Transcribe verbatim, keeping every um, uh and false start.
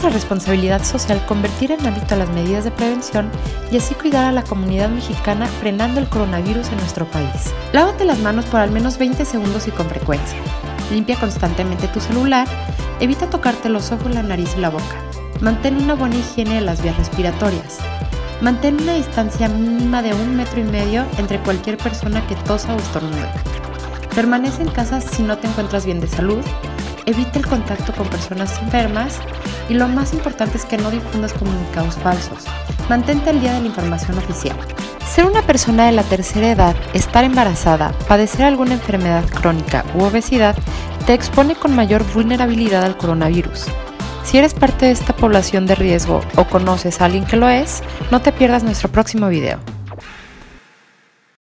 nuestra responsabilidad social convertir en hábito las medidas de prevención y así cuidar a la comunidad mexicana frenando el coronavirus en nuestro país. Lávate las manos por al menos veinte segundos y con frecuencia. Limpia constantemente tu celular. Evita tocarte los ojos, la nariz y la boca. Mantén una buena higiene de las vías respiratorias. Mantén una distancia mínima de un metro y medio entre cualquier persona que tosa o estornude. Permanece en casa si no te encuentras bien de salud. Evita el contacto con personas enfermas y lo más importante es que no difundas comunicados falsos. Mantente al día de la información oficial. Ser una persona de la tercera edad, estar embarazada, padecer alguna enfermedad crónica u obesidad te expone con mayor vulnerabilidad al coronavirus. Si eres parte de esta población de riesgo o conoces a alguien que lo es, no te pierdas nuestro próximo video.